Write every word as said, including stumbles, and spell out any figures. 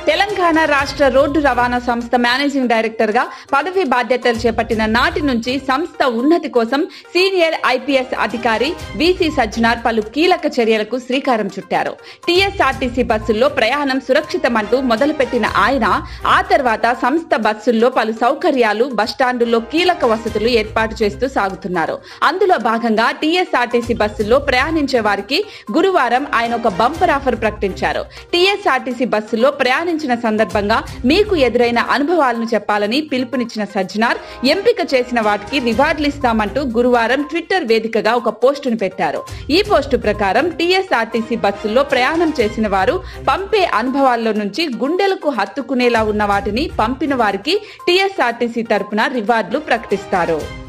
తెలంగాణ రాష్ట్ర రోడ్డు రవాణా సంస్థ మేనేజింగ్ డైరెక్టర్ గా పదవి బాధ్యతలు చేపట్టిన నాటి నుంచి సంస్థ ఉన్నతి కోసం సీనియర్ ఐపీఎస్ అధికారి వీసీ సజ్జనార్ పలు కీలక చర్యలకు శ్రీకారం చుట్టారు. టీఎస్ఆర్టీసీ బస్సుల్లో ప్రయాణం సురక్షితమంటూ మొదలుపెట్టిన ఆయన ఆ తర్వాత సంస్థ బస్సుల్లో పలు సౌకర్యాలు, బస్టాండుల్లో కీలక వసతులు ఏర్పాటు చేస్తూ సాగుతున్నారు. అందులో భాగంగా టీఎస్ఆర్టీసీ బస్సుల్లో ప్రయాణించే వారికి గురువారం ఆయన ఒక బంపర్ ఆఫర్ ప్రకటించారు. టీఎస్ఆర్టీసీ బస్సుల్లో ప్రయాణించిన సందర్భంగా మీకు ఎదురైన అనుభవాలను చెప్పాలని పిలుపునిచ్చిన సజ్జనార్ ఎంపిక చేసిన వాటికి రివార్డులు ఇస్తామంటూ గురువారం ట్విట్టర్ వేదికగా ఒక పోస్టును పెట్టారు. ఈ పోస్టు ప్రకారం టీఎస్ఆర్టీసీ బస్సుల్లో ప్రయాణం చేసిన వారు పంపే అనుభవాల్లో నుంచి గుండెలకు హత్తుకునేలా ఉన్న వాటిని పంపిన వారికి టీఎస్ఆర్టీసీ తరపున రివార్డులు ప్రకటిస్తారు.